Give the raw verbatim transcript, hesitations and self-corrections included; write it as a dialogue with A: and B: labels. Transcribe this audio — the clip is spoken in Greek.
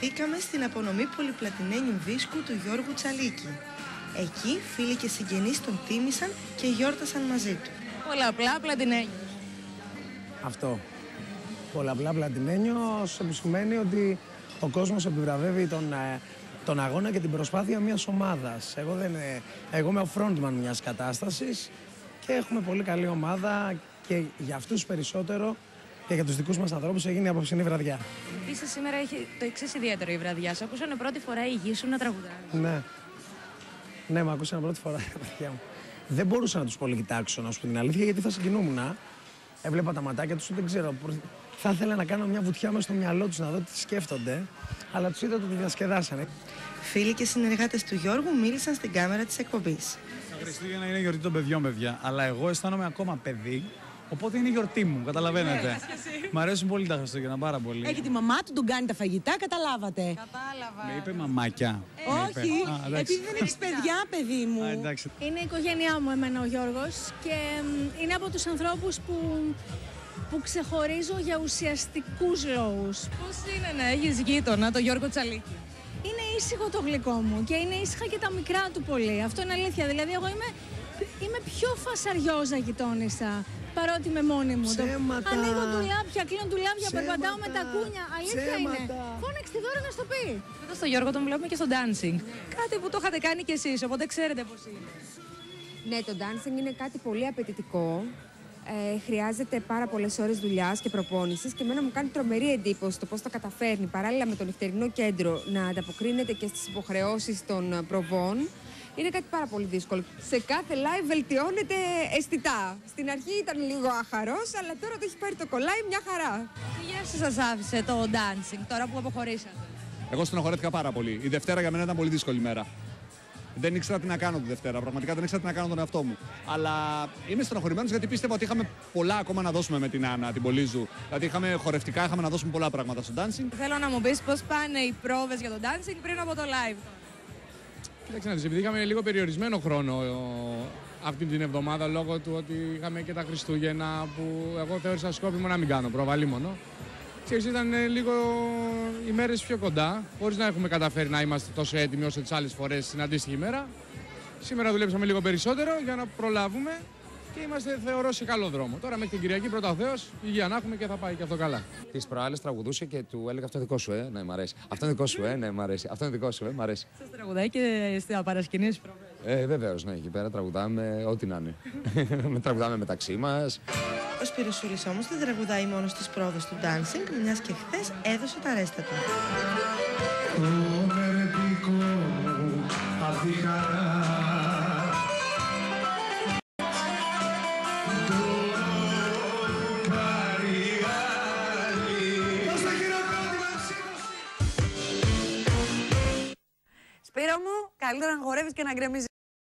A: βρεθήκαμε στην απονομή πολυπλατινένιου δίσκου του Γιώργου Τσαλίκη. Εκεί φίλοι και συγγενείς τον τίμησαν και γιόρτασαν μαζί του.
B: Πολλαπλά πλατινένιος.
C: Αυτό. Πολλαπλά πλατινένιος που σημαίνει ότι ο κόσμος επιβραβεύει τον, τον αγώνα και την προσπάθεια μιας ομάδας. Εγώ, δεν, εγώ είμαι ο frontman μιας κατάστασης και έχουμε πολύ καλή ομάδα και για αυτούς περισσότερο και για τους δικούς μας ανθρώπους έγινε η απόψινή βραδιά.
B: Επίσης σήμερα έχει το εξής ιδιαίτερο η βραδιά. Σε ακούσανε πρώτη φορά η γη σου να τραγουδάει.
C: Ναι. Ναι, με ακούσανε πρώτη φορά η βραδιά μου. Δεν μπορούσα να τους πολύ κοιτάξω, να σου πω την αλήθεια, γιατί θα συγκινούμουν. Έβλεπα τα ματάκια τους, δεν ξέρω. Θα ήθελα να κάνω μια βουτιά μέσα στο μυαλό τους, να δω τι σκέφτονται, αλλά τους είδα ότι τη διασκεδάσανε.
A: Φίλοι και συνεργάτες του Γιώργου μίλησαν στην κάμερα της εκπομπής.
D: Τα Χριστούγεννα είναι η γιορτή των παιδιών, παιδιά. Αλλά εγώ αισθάνομαι ακόμα παιδί, οπότε είναι η γιορτή μου, καταλαβαίνετε. Μ' αρέσουν πολύ τα Χριστούγεννα, πάρα πολύ.
E: Έχει τη μαμά του, τον κάνει τα φαγητά, καταλάβατε.
B: Κατάλαβα.
D: Με είπε μαμάκια.
E: Ε, όχι, Α, επειδή δεν έχεις παιδιά, παιδί μου.
D: Α, εντάξει.
F: Είναι η οικογένειά μου εμένα ο Γιώργος και είναι από τους ανθρώπους που, που ξεχωρίζω για ουσιαστικούς λόγους.
B: Πώς είναι να έχεις γείτονα, τον Γιώργο Τσαλίκη?
F: Είναι ήσυχο το γλυκό μου και είναι ήσυχα και τα μικρά του πολύ. Αυτό είναι αλήθεια. Δηλαδή εγώ είμαι, είμαι πιο φασαριόζα γειτόνισσα. Παρότι είμαι μόνη μου.
C: Ψέματα.
F: Ανοίγω ντουλάπια, κλείνω ντουλάπια,
C: Ψέματα.
F: περπατάω με τα κούνια. Αλήθεια
C: Ψέματα.
F: είναι. Φώναξε τη Δώρα να στο πει.
B: Εδώ στο Γιώργο τον βλέπουμε και στο dancing. Κάτι που το είχατε κάνει κι εσείς, οπότε ξέρετε πώς είναι.
G: Ναι, το dancing είναι κάτι πολύ απαιτητικό. Ε, χρειάζεται πάρα πολλές ώρες δουλειάς και προπόνησης και εμένα μου κάνει τρομερή εντύπωση το πώς τα καταφέρνει παράλληλα με το νυχτερινό κέντρο να ανταποκρίνεται και στις υποχρεώσεις των προβών. Είναι κάτι πάρα πολύ δύσκολο. Σε κάθε live βελτιώνεται αισθητά. Στην αρχή ήταν λίγο άχαρος, αλλά τώρα το έχει πάρει το κολλάι μια χαρά.
B: Τι γεύση σας άφησε το dancing τώρα που αποχωρήσατε?
H: Εγώ στενοχωρέθηκα πάρα πολύ. Η Δευτέρα για μένα ήταν πολύ δύσκολη μέρα. Δεν ήξερα τι να κάνω τη Δευτέρα. Πραγματικά δεν ήξερα τι να κάνω τον εαυτό μου. Αλλά είμαι στενοχωρημένος γιατί πίστευα ότι είχαμε πολλά ακόμα να δώσουμε με την Άννα, την Πολύζου. Δηλαδή είχαμε χορευτικά, είχαμε να δώσουμε πολλά πράγματα στο dancing.
B: Θέλω να μου πεις πώς πάνε οι πρόβες για το dancing πριν από το live.
I: Κοίταξε να δεις, επειδή είχαμε λίγο περιορισμένο χρόνο αυτή την εβδομάδα λόγω του ότι είχαμε και τα Χριστούγεννα που εγώ θεώρησα σκόπιμο να μην κάνω πρόβα λίμωνο. Ξέρεις, ήταν λίγο οι μέρες πιο κοντά, χωρίς να έχουμε καταφέρει να είμαστε τόσο έτοιμοι όσο τις άλλες φορές στην αντίστοιχη μέρα. Σήμερα δουλέψαμε λίγο περισσότερο για να προλάβουμε και είμαστε, θεωρώ, σε καλό δρόμο. Τώρα μέχρι την Κυριακή, πρώτα ο Θεός, υγεία να έχουμε και θα πάει και αυτό καλά.
J: Τις προάλλες τραγουδούσε και του έλεγα αυτό δικό σου, ε, ναι, μ' αρέσει. Αυτό είναι δικό σου, ε, ναι, μ' αρέσει. Αυτό είναι δικό σου, ε, μ' αρέσει.
B: Σας τραγουδάει και στα παρασκηνίες προβές?
J: Ε, βεβαίως, ναι, εκεί πέρα τραγουδάμε ό,τι να είναι. Με τραγουδάμε μεταξύ μας.
A: Ο Σπυροσούλης όμως δεν τραγουδάει μόνο στις πρόβες του dancing, μιας και χθες έδωσε τα ρέστα του.
E: Σπύρο μου, καλύτερα να χορεύεις και να γκρεμίζεις.